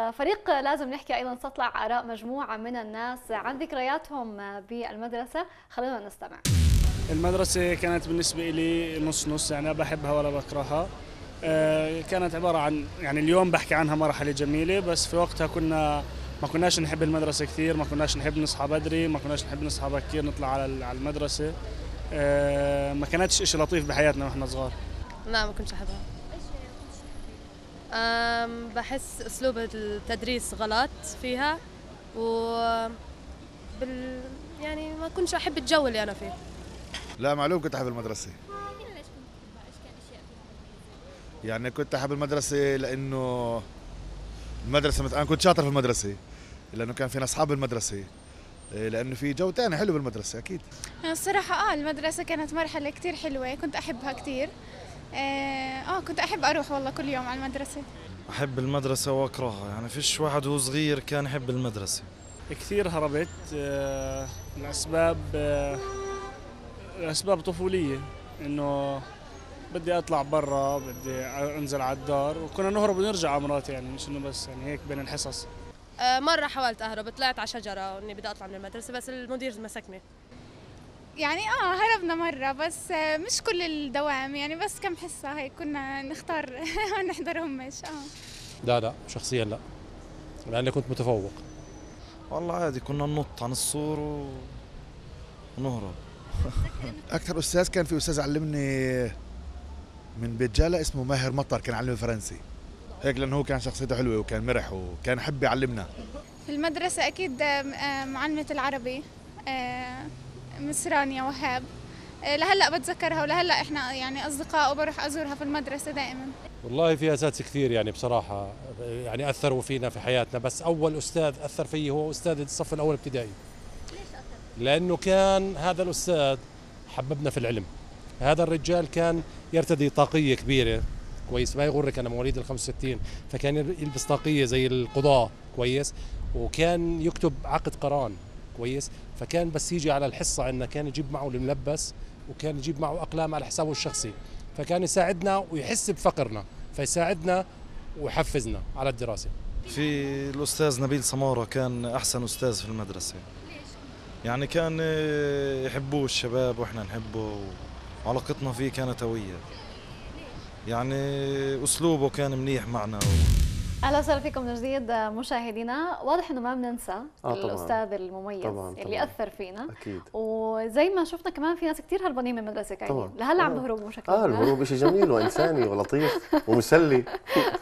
فريق لازم نحكي أيضا تطلع آراء مجموعة من الناس عن ذكرياتهم بالمدرسة. خلونا نستمع. المدرسة كانت بالنسبة لي نص نص، يعني بحبها ولا بكرهها. كانت عبارة عن، يعني اليوم بحكي عنها مرحلة جميلة، بس في وقتها ما كناش نحب المدرسة كثير، ما كناش نحب نصحى بدري، ما كناش نحب نصحى بكير نطلع على المدرسة. ما كانتش إشي لطيف بحياتنا واحنا صغار. لا ما كنتش أحبها. بحس أسلوب التدريس غلط فيها، و يعني ما كنتش أحب الجو اللي أنا فيه. لا معلوم كنت أحب المدرسة. ليش كنت تحبها؟ إيش كان أشياء فيها؟ يعني كنت أحب المدرسة لأنه أنا كنت شاطر في المدرسة، لأنه كان فينا أصحاب بالمدرسة، لأنه في جو تاني حلو بالمدرسة أكيد. الصراحة المدرسة كانت مرحلة كتير حلوة، كنت أحبها كتير. كنت أحب أروح والله كل يوم على المدرسة. أحب المدرسة وأكرهها، يعني فيش واحد وهو صغير كان يحب المدرسة. كثير هربت لأسباب طفولية، إنه بدي أطلع برا، بدي أنزل على الدار، وكنا نهرب ونرجع على مرات، يعني مش إنه بس يعني هيك بين الحصص. مرة حاولت أهرب، طلعت على شجرة وإني بدي أطلع من المدرسة، بس المدير مسكني. يعني هربنا مرة، بس مش كل الدوام، يعني بس كم حصة هيك كنا نختار ما نحضرهمش. لا شخصيا لا، لأني كنت متفوق. والله عادي كنا ننط عن السور ونهرب. أكثر أستاذ كان في أستاذ علمني من بيت جالة اسمه ماهر مطر، كان علمني فرنسي هيك، لأنه هو كان شخصيته حلوة وكان مرح وكان يحب يعلمنا. في المدرسة أكيد معلمة العربي مس رانيا وهاب، لهلا بتذكرها، ولهلا احنا يعني اصدقاء، وبروح ازورها في المدرسه دائما. والله في اساتذه كثير يعني بصراحه يعني اثروا فينا في حياتنا، بس اول استاذ اثر فيي هو استاذ الصف الاول ابتدائي. ليش أثر؟ لانه كان هذا الاستاذ حببنا في العلم. هذا الرجال كان يرتدي طاقيه كبيره، كويس، ما يغرك انا مواليد ال 65، فكان يلبس طاقيه زي القضاه، كويس، وكان يكتب عقد قران، كويس. فكان بس يجي على الحصه عندنا كان يجيب معه الملبس، وكان يجيب معه اقلام على حسابه الشخصي، فكان يساعدنا ويحس بفقرنا، فيساعدنا ويحفزنا على الدراسه. في الأستاذ نبيل سمارة كان أحسن أستاذ في المدرسة. ليش؟ يعني كان يحبوه الشباب وإحنا نحبه، وعلاقتنا فيه كانت قوية. يعني أسلوبه كان منيح معنا. اهلا وسهلا فيكم من جديد مشاهدينا. واضح انه ما بننسى الاستاذ المميز اللي اثر فينا اكيد، وزي ما شفنا كمان في ناس كثير هربانين من المدرسه كاينين لهلا عم بهربوا بشكل الهروب شيء جميل وانساني ولطيف ومسلي.